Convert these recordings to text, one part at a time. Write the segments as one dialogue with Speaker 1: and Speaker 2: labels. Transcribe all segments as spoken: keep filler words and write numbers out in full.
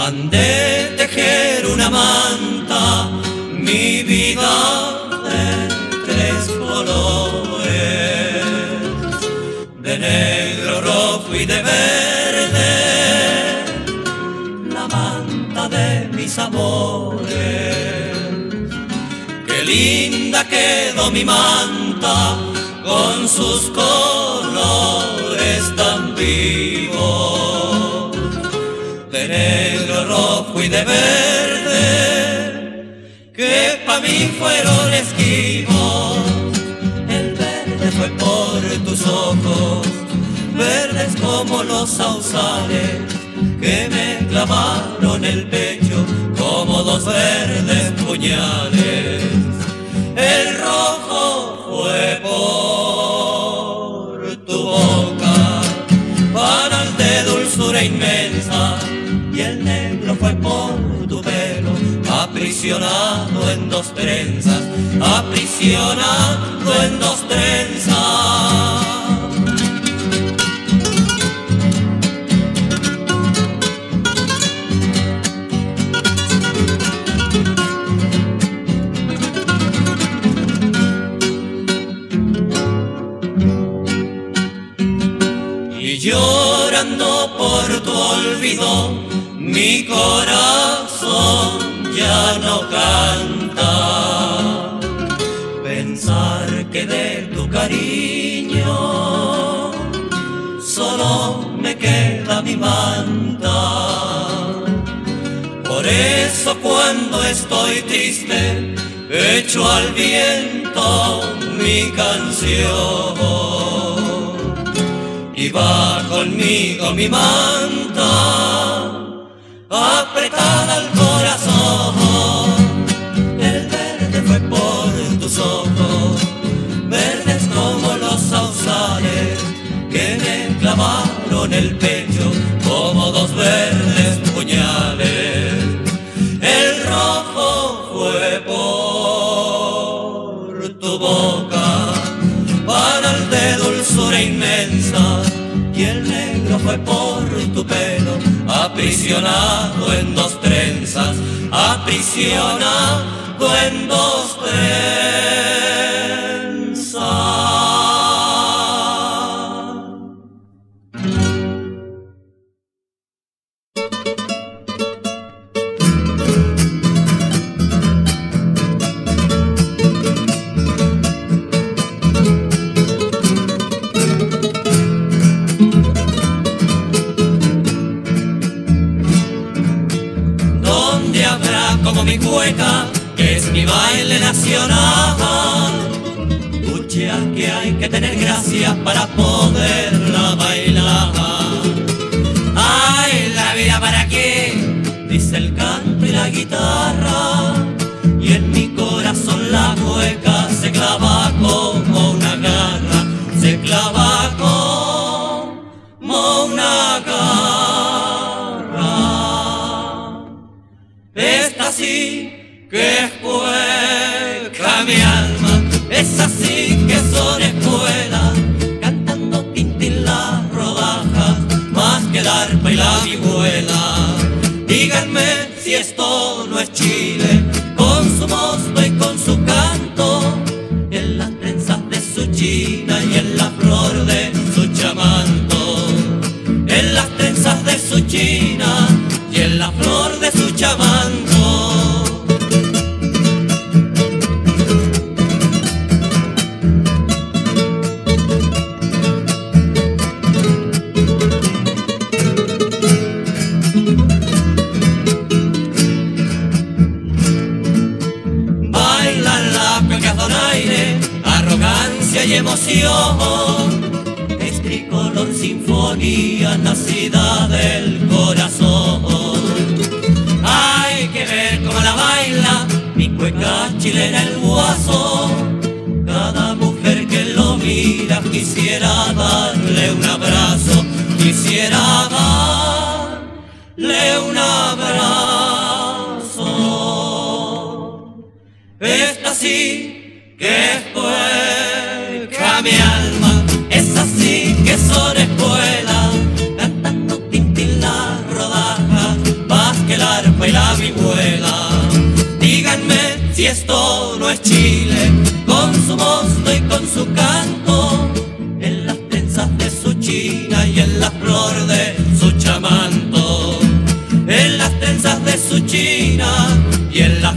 Speaker 1: mandé tejer una manta, mi vida de tres colores, de negro, rojo y de verde, la manta de mis amores. Qué linda quedó mi manta con sus colores tan vivos, de negro, rojo y de verde, que pa' mí fueron esquivos. El verde fue por tus ojos, verdes como los sausales, que me clavaron el pecho como dos verdes puñales. El rojo fue por tu boca, panal de dulzura inmensa, y el negro fue por tu pelo, aprisionado en dos trenzas, aprisionado en dos trenzas. Llorando por tu olvido, mi corazón ya no canta. Pensar que de tu cariño solo me queda mi manta. Por eso cuando estoy triste, echo al viento mi canción. Y va conmigo mi manta, apretada al corazón. El verde fue por tus ojos, verdes como los sausales, que me clavaron el pecho como dos verdes puñales. El rojo fue por tu boca, panal de dulzura inmensa, y el negro fue por tu pelo, aprisionado en dos trenzas, aprisionado en dos trenzas. Como mi cueca, que es mi baile nacional, pucha que hay que tener gracia para poderla bailar. Ay, la vida para qué, dice el canto y la guitarra, y en mi corazón la cueca se clava como una garra, se clava como una garra. Es así que es cueca mi alma, es así que son escuelas, cantando tintín las rodajas, más que el arpa y la vihuela. Díganme si esto no es Chile, con su mosto y con su canto, en las trenzas de su china y en la flor de su chamanto, en las trenzas de su china y en la flor de su chamanto. Bailan la cueca donaire, arrogancia y emoción, es tricolor sinfonía nacida del corazón. Hay que ver cómo la baila mi cueca chilena el guaso, cada mujer que lo mira quisiera darle un abrazo, quisiera darle un abrazo. Es así que es cueca mi alma, es así que son escuelas, cantando tintín las rodajas, más que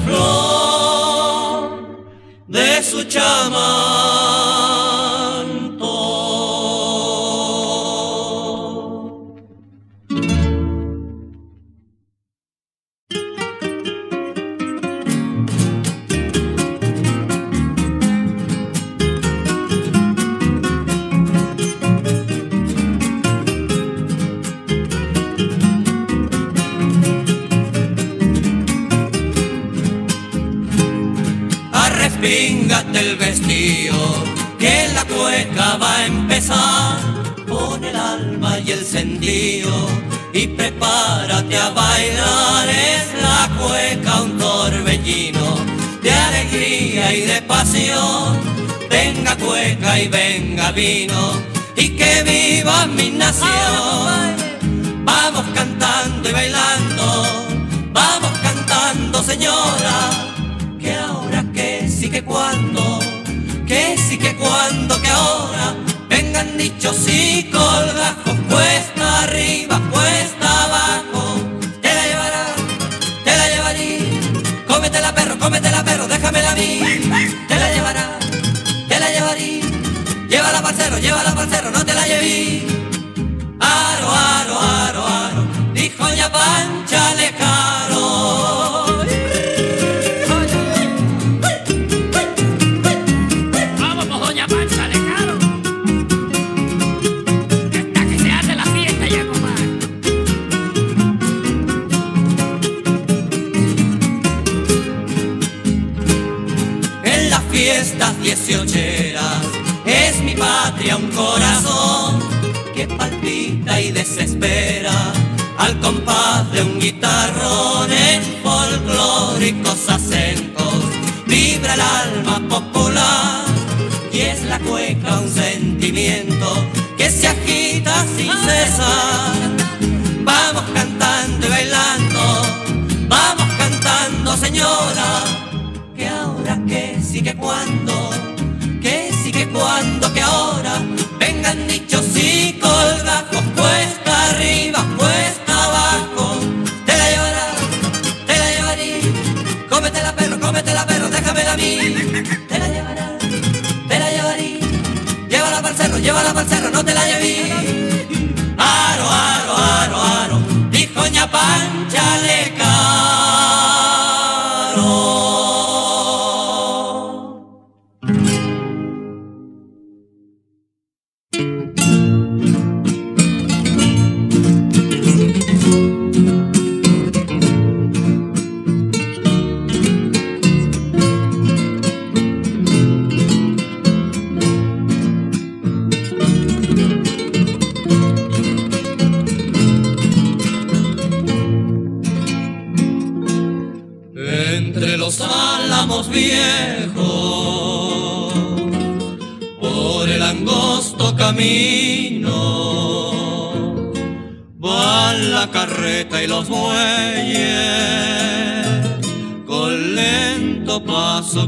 Speaker 1: flor de su chamanto. Arrespíngate el vestido, que la cueca va a empezar. Pon el alma y el sentido y prepárate a bailar. Es la cueca un torbellino de alegría y de pasión. Venga cueca y venga vino y que viva mi nación. Vamos cantando y bailando, vamos cantando, señora, que ahora que sí que cuando, que sí que cuando, que ahora vengan dichos y colgajos, cuesta arriba, cuesta abajo, te la llevará, te la llevaré, cómetela perro, cómetela perro, déjamela a mí, te la llevará, te la llevaré, llévala parcero, llévala parcero, no te la lleví. Aro, aro, aro, aro, dijo ya Pancha Lejaro. Fiestas dieciocheras, es mi patria un corazón que palpita y desespera al compás de un guitarrón. En folclóricos acentos vibra el alma popular y es la cueca un sentimiento que se agita sin cesar. Vamos cantando y bailando, vamos cantando, señora, que ahora que sí que cuando, que sí que cuando, que ahora vengan dichos y colgajos, cuesta arriba, cuesta abajo, te la llevará, te la llevaré, cómetela perro, cómetela perro, déjamela a mí, te la llevará, te la llevaré, llévala pa'l cerro, llévala pa'l cerro, no te la lleví. Aro, aro, aro, aro, dijo ña Pancha Lejaro. Entre los álamos viejos, por el angosto camino, van la carreta y los bueyes, con lento paso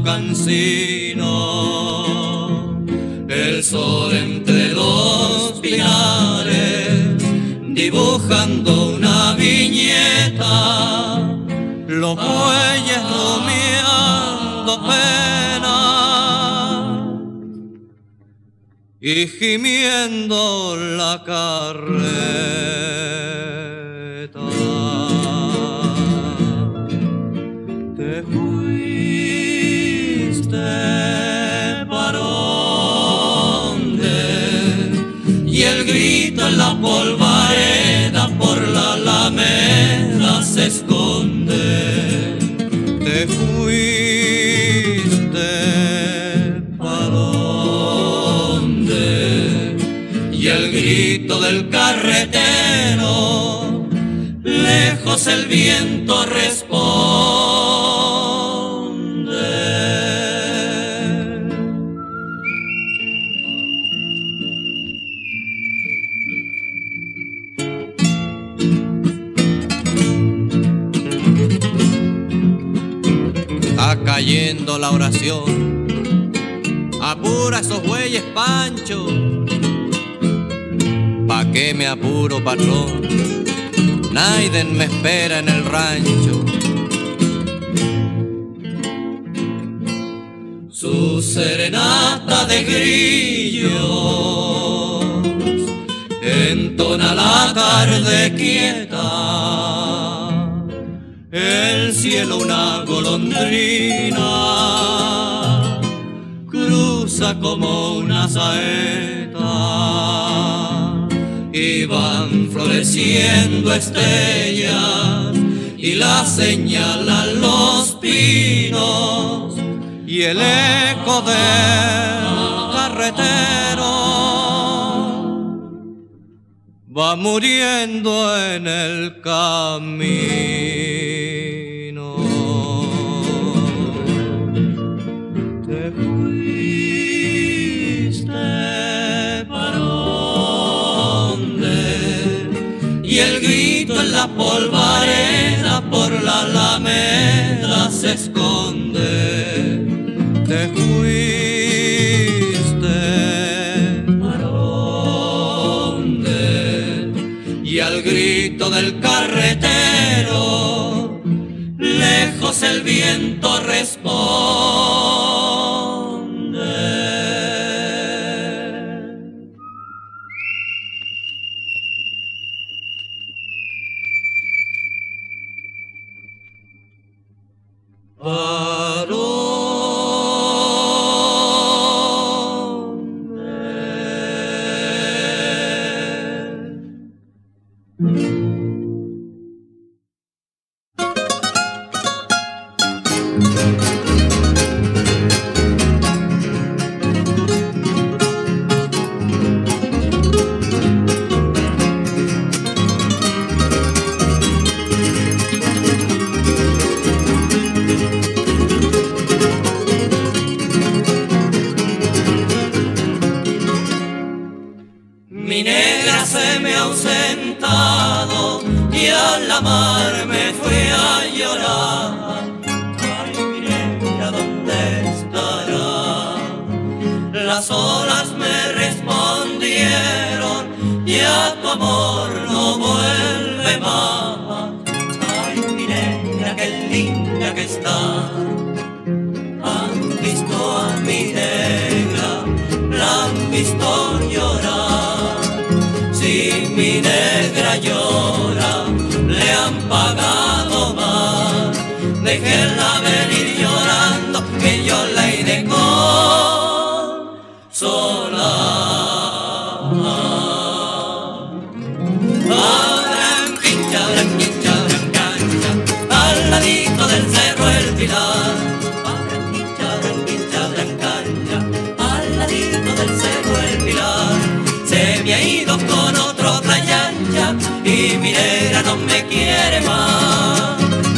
Speaker 1: cansino. El sol entre los pinares, dibujando una viñeta, los bueyes rumiando pena y gimiendo la carreta. Te fuiste para dónde y el grito en la polvareda por la alameda se esconde. Te fuiste para dónde y el grito del carretero lejos el viento responde. Está cayendo la oración, apura esos bueyes, Pancho. ¿Pa' qué me apuro, patrón? Naiden me espera en el rancho. su serenata de grillos, entona la tarde quieta, el cielo una golondrina cruza como una saeta y van floreciendo estrellas y la señalan los pinos y el eco del carretero va muriendo en el camino. Te fuiste para dónde y el grito en la polvareda por la alameda se esconde. Te fuiste para dónde y al grito del carretero lejos el viento responde. Mi negra se me ha ausentado y al la mar me fui a llorar. Ay, mi negra, ¿dónde estará? Las olas me respondieron, ya tu amor no vuelve más. Ay, mi negra, qué linda que está. Han visto a mi negra, la han visto llorar. Si mi negra llora, le han pagado más. Déjenla venir llorando, que yo la iré consolar. Branquincha, branquincha, brancancha, al ladito del cerro El Pilar. Branquincha, branquincha, brancancha, al ladito del cerro El Pilar. Se me ha ido con otro playancha y mi negra no me quiere más.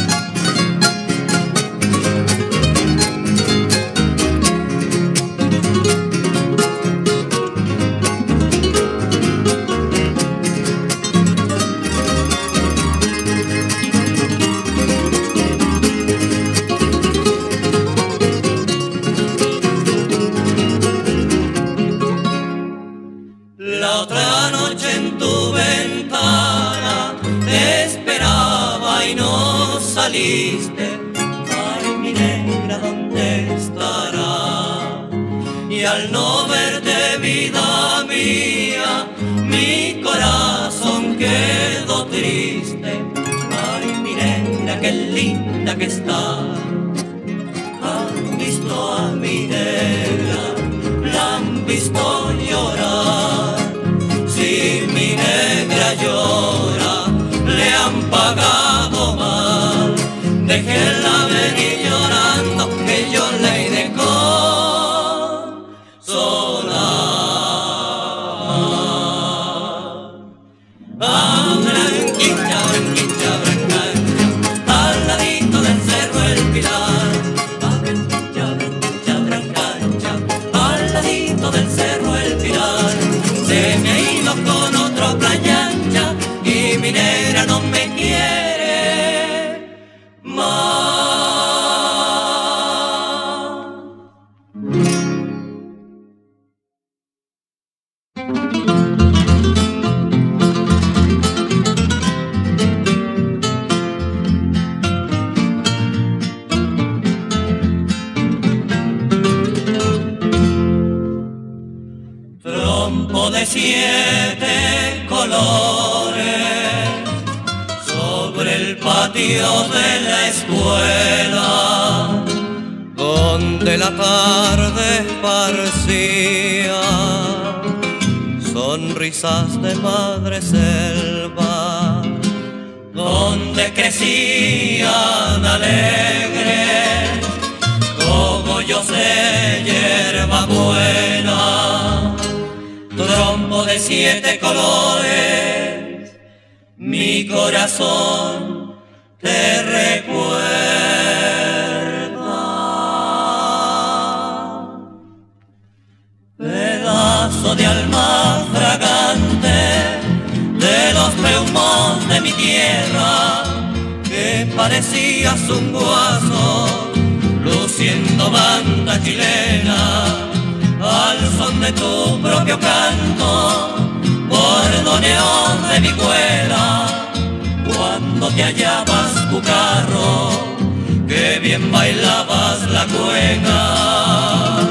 Speaker 1: La otra noche en tu ventana te esperaba y no saliste. Ay, mi negra, ¿dónde estará? Y al no verte, vida mía, mi corazón quedó triste. Ay, mi negra, qué linda que está. Han visto a mi negra, la han visto llorar. Si mi negra llora, le han pagado mal. Déjenla venir llorando, que yo la iré consolar. Ah, branquincha, branquincha, brancancha, al ladito del cerro El Pilar. Ah, branquincha, branquincha, brancancha, al ladito del cerro El Pilar. Se me ha ido con otro playancha y mi negra no me quiere más. por el patio de la escuela, donde la tarde esparcía sonrisas de madre selva, donde crecían alegres, como yo sé, hierba buena, trompo de siete colores, mi corazón te recuerda. Pedazo de alma fragante de los peumos de mi tierra, que parecías un guaso luciendo banda chilena, al son de tu propio canto, bordoneón de mi cuela, cuando te hallabas bucarro, que bien bailabas la cueca.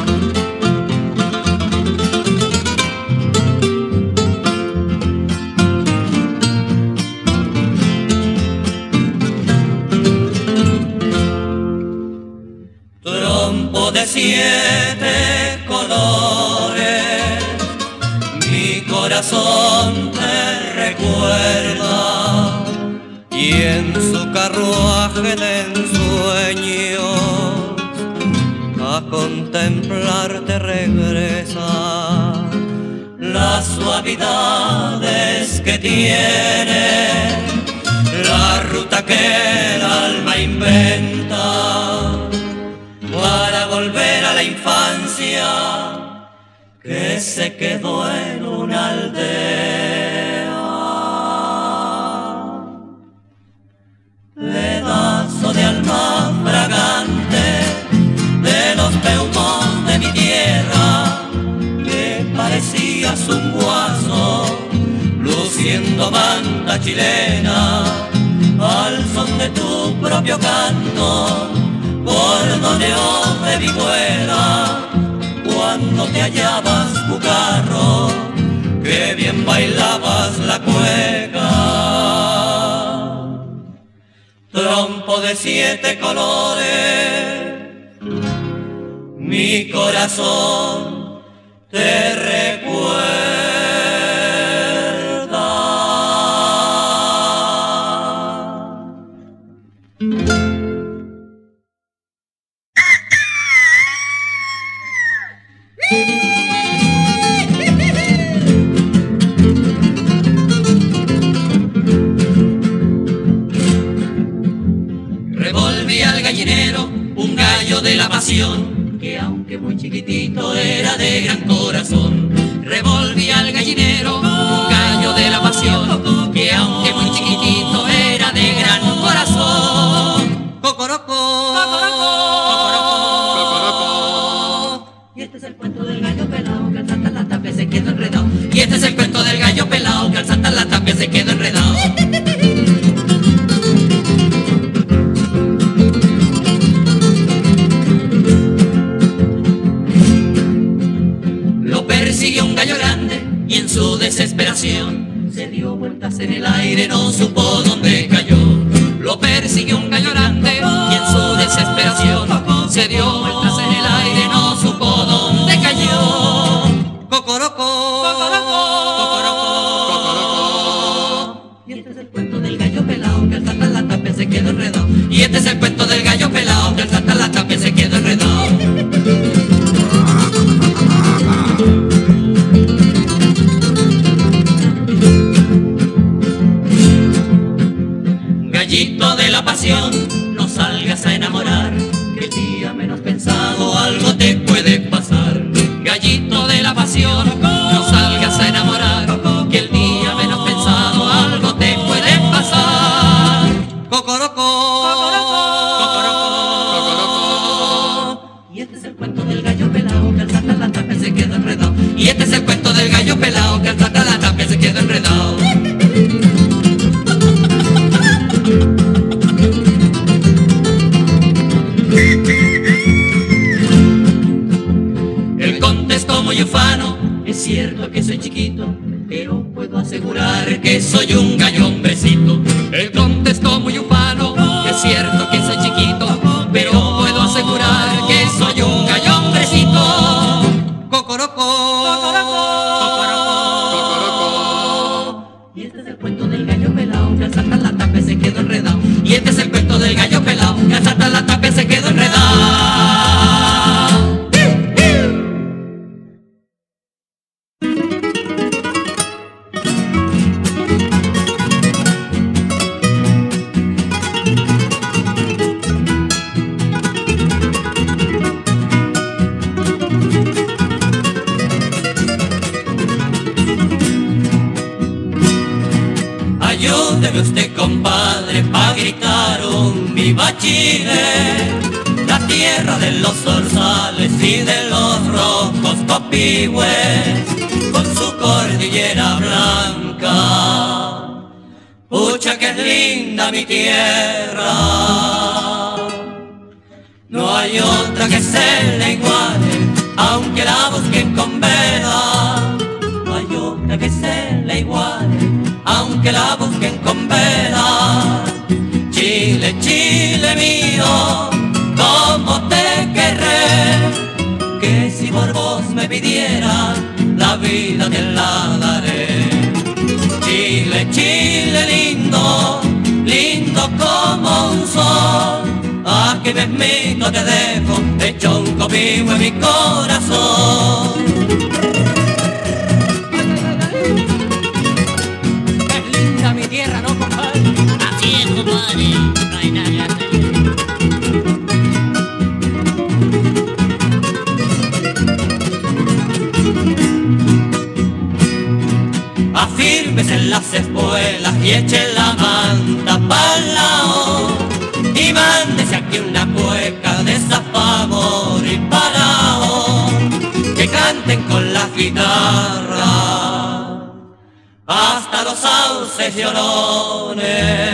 Speaker 1: Trompo de siete colores, mi corazón te recuerda, y en su carruaje de ensueños a contemplarte regresa. Las suavidades que tiene la ruta que el alma inventa para volver a la infancia que se quedó en una aldea. Pedazo de alma fragante de los peumos de mi tierra, que parecías un guaso luciendo banda chilena, al son de tu propio canto, bordoneón de vihuela, cuando te hallabas bucarro, que bien bailabas la cueca. Trompo de siete colores, mi corazón te recuerda. Revolví al gallinero un gallo de la pasión, que aunque muy chiquitito era de gran corazón. Revolví al gallinero un gallo de la pasión, que aunque muy chiquitito era de gran corazón. Cocorocó, cocorocó, cocorocó. Y este es el cuento del gallo pelado que al saltar la tapia se quedó enredado. Y este es el cuento del gallo pelado que al saltar la tapia se quedó enredado. Persiguió un gallo grande y en su desesperación se dio vueltas en el aire, no supo dónde cayó. Lo persiguió un gallo grande y en su desesperación se dio vueltas en el aire, no supo dónde cayó. Cocorocó, cocorocó, cocorocó. Y este es el cuento del gallo pelado que al saltar la tapia se quedó enredado. Y este es el cuento del gallo pelado que al saltar la tapia se quedó enredado. Gallito de la pasión, no salgas a enamorar, que el día menos pensado algo te puede pasar. Gallito de la pasión, no salgas a enamorar, que el día menos pensado algo te puede pasar. Cocorocó, cocorocó, cocorocó. Y este es el cuento del gallo pelado que al saltar la tapia se quedó enredado. Y este es el cuento del gallo pelado que al saltar la tapia se quedó enredado. El contestó muy ufano: es cierto que soy chiquito, pero puedo asegurar que soy un gallo hombrecito. El contestó compadre, pa' gritar un viva Chile, la tierra de los zorzales y de los rojos copihue, con su cordillera blanca. Pucha que es linda mi tierra, no hay otra que se le iguale, aunque la busquen con vela. No hay otra que se le iguale, aunque la busquen con vela. Chile, Chile mío, cómo te querré, que si por vos me pidieran, la vida te la daré. Chile, Chile lindo, lindo como un sol, aquí mismito te dejo, hecho un copihue en mi corazón. Es linda mi tierra, ¿no, compadre?
Speaker 2: Así es, compadre, no hay nada que hacerle.
Speaker 1: Afírmese en las espuelas y eche la manta pa'l lao, y mándese aquí una cueca de zafamor y parao, que canten con las guitarras hasta los sauces llorones,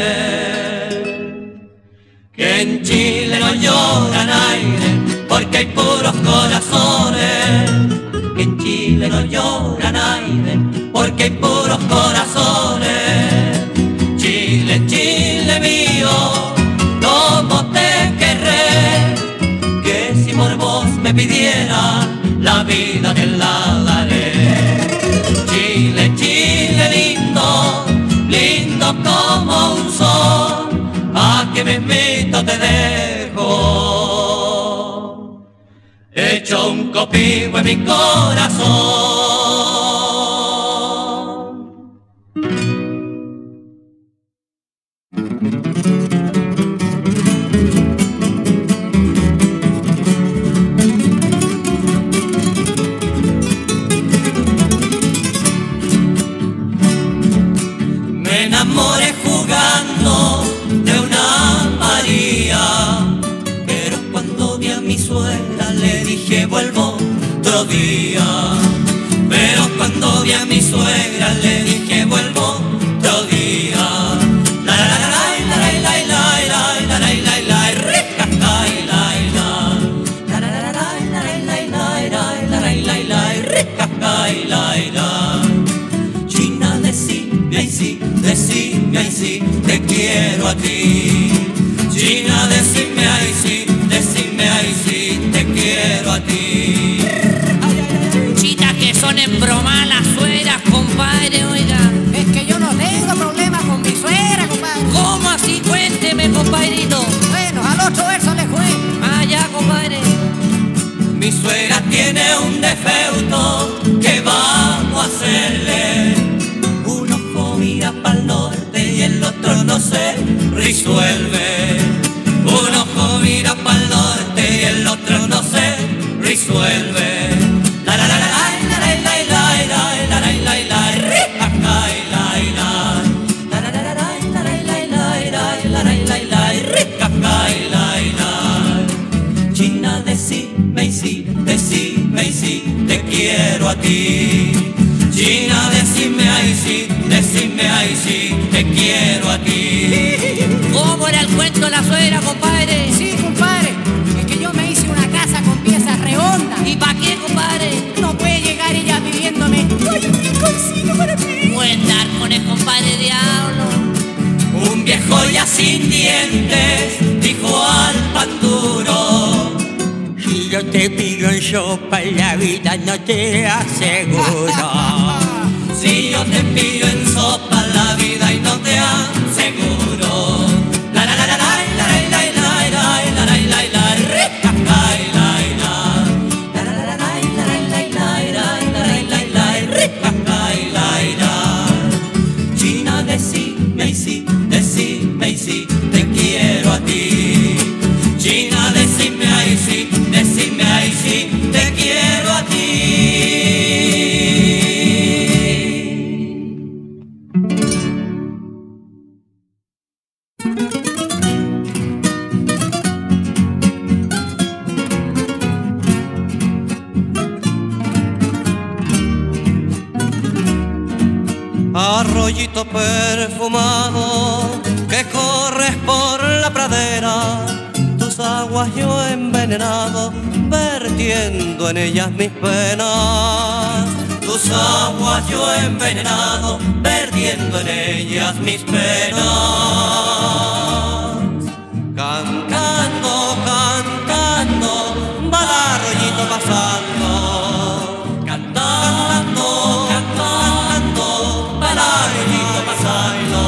Speaker 1: que en Chile no lloran aire porque hay puros corazones, que en Chile no lloran aire porque hay puros corazones. Chile, Chile mío, cómo te querré, que si por vos me pidiera, la vida te la daré. Chile, Chile lindo, lindo como un sol, aquí mismito te dejo, hecho un copihue en mi corazón. Me enamoré jugando de una María, pero cuando vi a mi suegra le dije vuelvo otro día. Pero cuando vi a mi suegra le dije vuelvo otro día. La la la la la la la la la la la la rica la la la la la la la la la la la rica la la la. China, decime ay sí, decime ay sí, te quiero a ti. China, decime ay sí, decime ay sí, te quiero a ti.
Speaker 2: Chita, que son en broma las suegras, compadre, oiga.
Speaker 3: Es que yo no tengo problemas con mi suegra, compadre.
Speaker 2: ¿Cómo así? Cuénteme, compadrito.
Speaker 3: Bueno, al otro verso le fue.
Speaker 2: Ah, ya, compadre.
Speaker 1: Mi suegra tiene un defecto, ¿qué vamos a hacerle? Un ojo mira pa'l norte y el otro no se resuelve. Un ojo mira pa'l norte y el otro no se resuelve. La la la la la la la la la la la la la rica la la la la la la la la la la la rica la la la. China, decime y sí, decime y sí, te quiero a ti. China, decime ay sí, decime ay sí, te quiero a ti.
Speaker 2: ¿Cómo era el cuento de la suegra, compadre?
Speaker 3: Sí, compadre. Es que yo me hice una casa con piezas redondas.
Speaker 2: ¿Y pa' qué, compadre?
Speaker 3: No puede llegar ella pidiéndome ¡ay, un rinconcito para ti!
Speaker 2: Pueden dar con el compadre diablo.
Speaker 1: Un viejo ya sin dientes dijo al pan duro: si yo te pido en sopa la vida no te aseguro. Si yo te pido en sopa la vida y no te aseguro. La la la la la la la la la la la la la rica la la la la la la la la la la la rica la la la. China, decime y sí, decime y sí, te quiero a ti. China, decime ay sí, decime ay sí, te quiero a ti. arroyito perfumado que corres por la pradera, tus aguas yo he envenenado, vertiendo en ellas mis penas. Tus aguas yo he envenenado, vertiendo en ellas mis penas. Cantando, cantando, va el arroyito pasando. Cantando, cantando, va el arroyito pasando.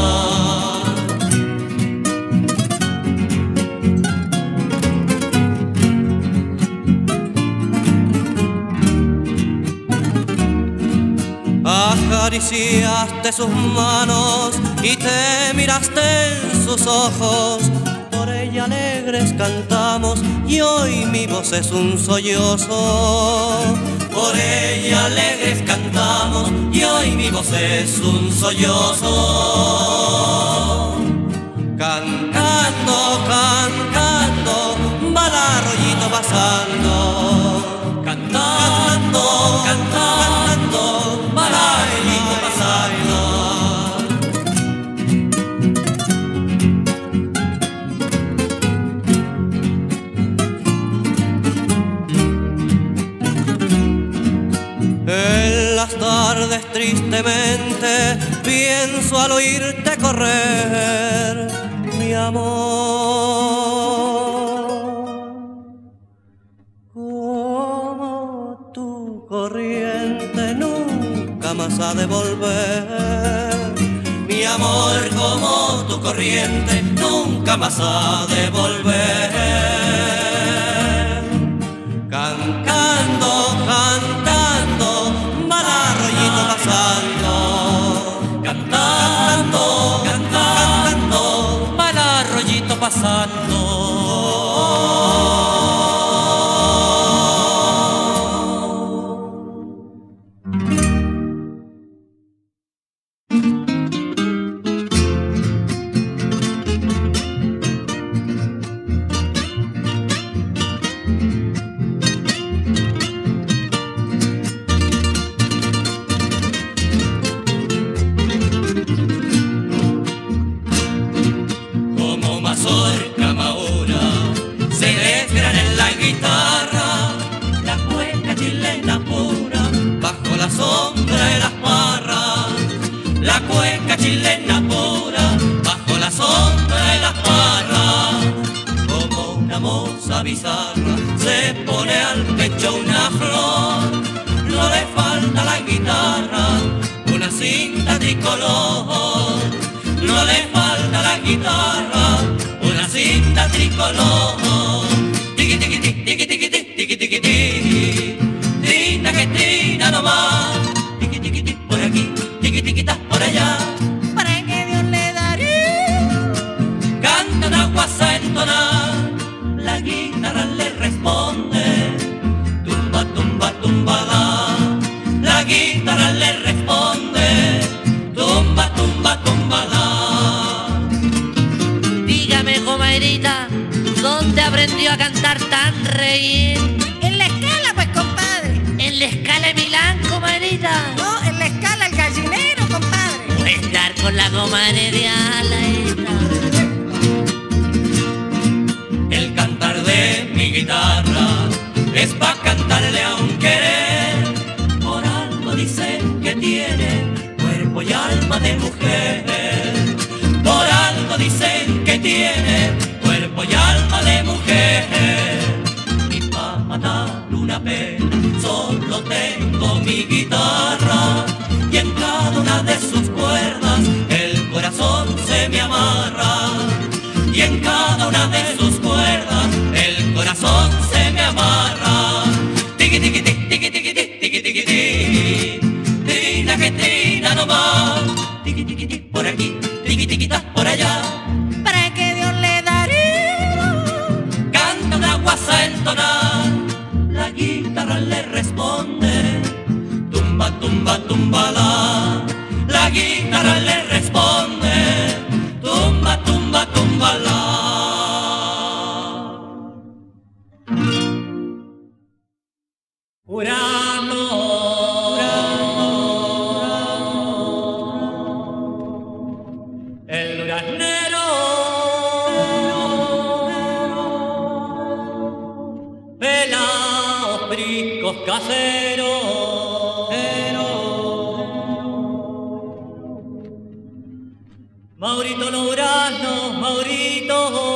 Speaker 1: Acariciaste sus manos y te miraste en sus ojos. Por ella alegres cantamos y hoy mi voz es un sollozo. Por ella alegres cantamos y hoy mi voz es un sollozo. Cantando, cantando, va el arroyito pasando. Cantando, cantando, va el arroyito pasando. En las tardes tristemente pienso al oírte correr, mi amor, como tu corriente nunca más ha de volver. Mi amor, como tu corriente nunca más ha de volver. Cantando, cantando, va el arroyito pasando. Cantando, cantando, va el arroyito pasando. Chilena pura, bajo la sombra de las parras, como una moza bizarra, se pone al pecho una flor, no le falta la guitarra, una cinta tricolor, no le falta la guitarra, una cinta tricolor, tiqui tiqui tiqui tiqui tiqui tiqui tiqui tiqui, trina que trina nomás, tiqui tiqui tiqui por aquí, tiqui tiqui ta por allá. Guasa entonar, la guitarra le responde, tumba, tumba, tumbala. La guitarra le responde, tumba, tumba, tumbala.
Speaker 2: Dígame, comadrita, ¿dónde aprendió a cantar tan reír?
Speaker 3: En la escala, pues, compadre.
Speaker 2: ¿En la escala de Milán, comadrita?
Speaker 3: No, en la escala El Gallinero, compadre.
Speaker 2: Voy a estar con la comadre de Alaeta.
Speaker 1: El cantar de mi guitarra es pa' cantarle a un querer. Por algo dicen que tiene cuerpo y alma de mujer. Por algo dicen que tiene cuerpo y alma de mujer. Y pa' matar una pena solo tengo mi guitarra. Y en cada una de sus cuerdas el corazón se me amarra. Y en cada una de sus cuerdas el corazón se me amarra. Tiqui tiqui tiqui tiqui tiqui tiqui tiqui tiqui, trina que trina nomás. Tiqui tiqui tiqui por aquí, tiqui tiqui ta por allá.
Speaker 3: Para que Dios le daré.
Speaker 1: Canta una guasa entonar, la guitarra le responde, tumba tumba tumbala. La guitarra le responde, tumba tumba tumbala. Urano, Urano, amigos caseros. Pero Maurito no duraznos, Maurito.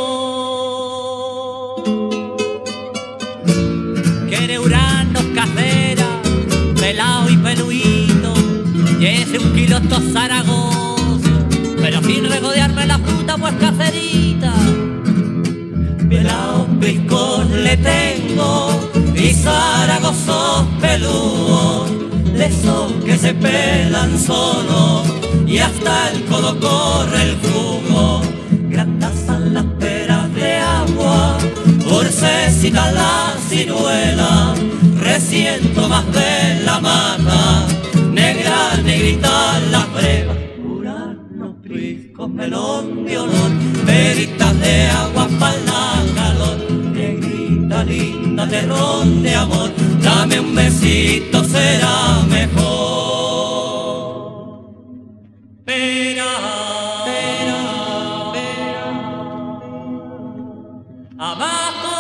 Speaker 1: Quiere uranos casera, pelao y peluito, y ese un kilo estos Zaragoza, pero sin regodearme la fruta pues caserita. Pelaos picos le tengo y zaragozos peludos, de esos que se pelan solos y hasta el codo corre el jugo. Grandes son las peras de agua, dulcecita la ciruela, recién tomas de la mata, negra, negrita la breva. Uranos, priscos, melón de olor, peritas de agua para la calor. Negrita linda, terrón de amor, dame un besito, será mejor. Pera, pera, pera, abajo,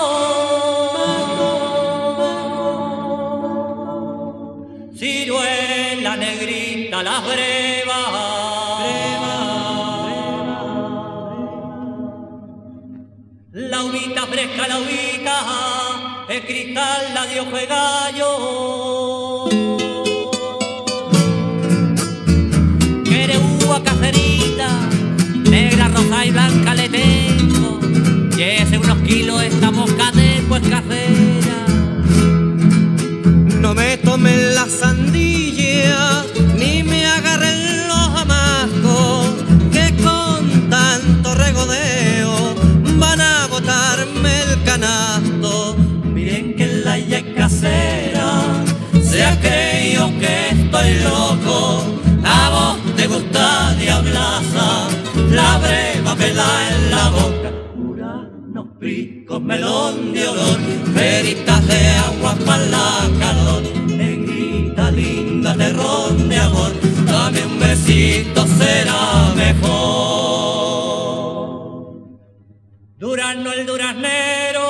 Speaker 1: ciruela negrita, las brevas, breva, breva, la uvita fresca, la uvita, el cristal, la de ojo de gallo. Quiere uva caserita, negra, rosa y blanca le tengo, y ese unos kilos esta moscatel pues casera.
Speaker 4: No me tomen la sandilla, ni me agarren los amascos, que con tanto regodeo van a botarme el canasto.
Speaker 1: Miren que la ya casera se ha creído que estoy loco. A vos te gusta diablaza, la breva pela en la boca. Uranos, priscos, melón de olor, peritas de agua para la calor. Negrita linda, terrón de amor, dame un besito, será mejor. Durazno el duraznero,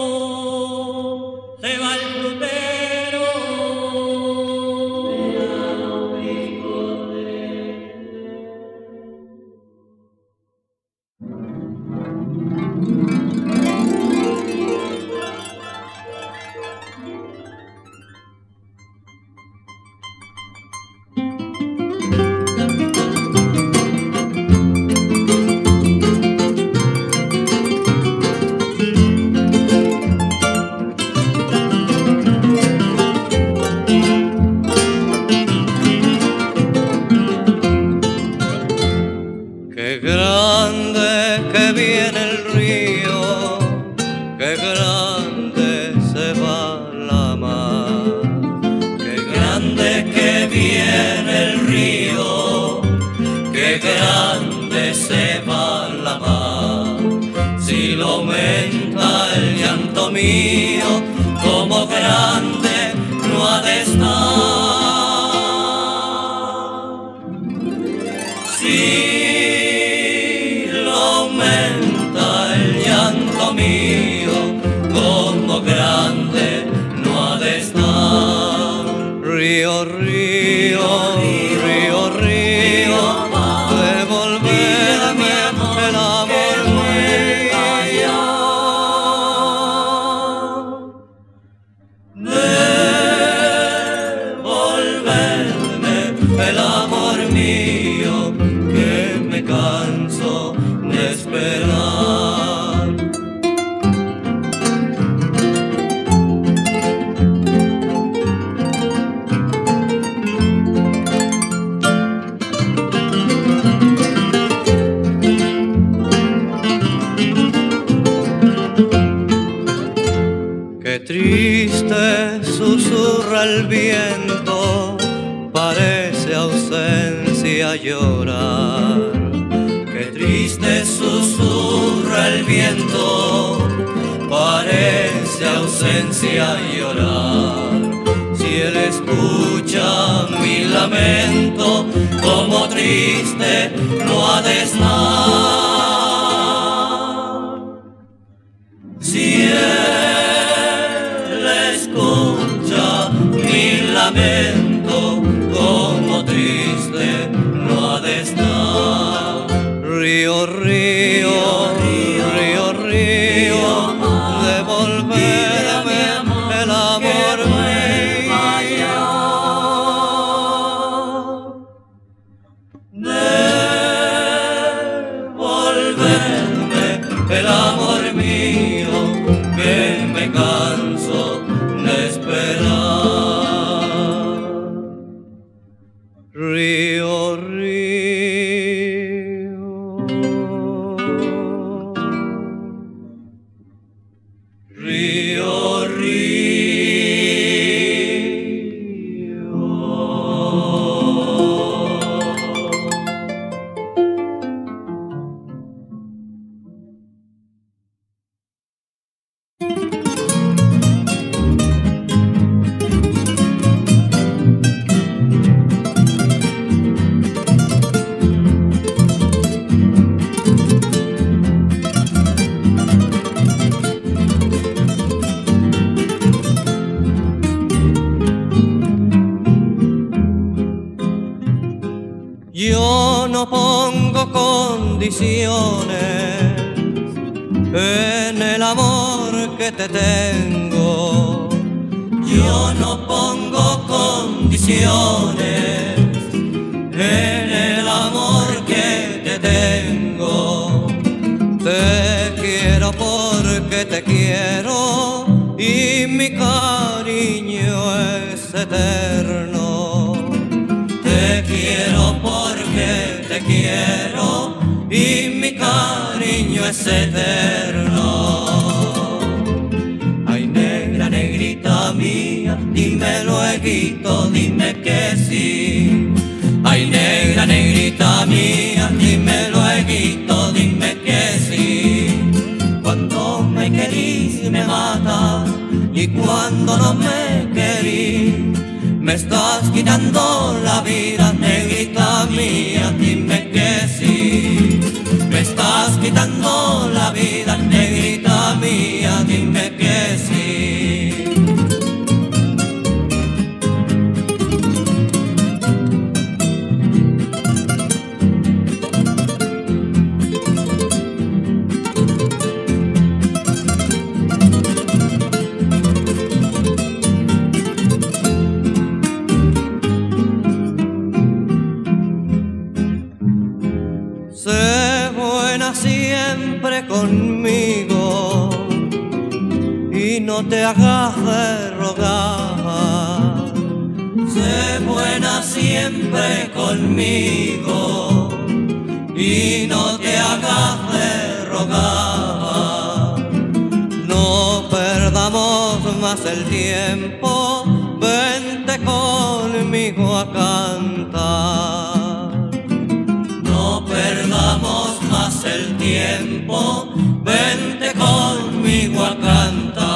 Speaker 1: se va el frutero.
Speaker 4: Qué grande que viene el río, qué grande se va la mar.
Speaker 1: Qué grande que viene el río, qué grande se va la mar. Si lo aumenta el llanto mío, como grande no ha de estar. Si lo aumenta el llanto mío, como grande no ha de estar.
Speaker 4: Río, río, río, río, devolverme el amor mío. Devolverme el amor mío, que me canso de esperar. Qué triste susurra el viento, parece ausencia llorar.
Speaker 1: Qué triste susurra el viento, parece ausencia llorar. Si él escucha mi lamento, como triste no ha de estar. Si él escucha lamento como triste no ha de estar.
Speaker 4: Río, río, río, río, río, devolverme el amor mío. Devolverme el amor mío, que me canso de esperar. Río, río, río, río. Yo no pongo condiciones en el amor que te tengo. Yo no pongo condiciones en el amor que te tengo. Te quiero porque te quiero y mi cariño es eterno. Te quiero porque te quiero y mi cariño es eterno. Ay, negra, negrita mía, dime lueguito, dime que sí. Ay, negra, negrita mía, dime lueguito, dime que sí. Cuando me querís me mata y cuando no me querís me estás quitando la vida, negrita mía, dime que sí. Me estás quitando la vida, negrita mía, dime que sí. Sé buena siempre conmigo y no te hagas de rogar. Sé buena siempre conmigo y no te hagas de rogar. No perdamos más el tiempo, vente conmigo a cantar. No perdamos más el tiempo, vente conmigo a cantar.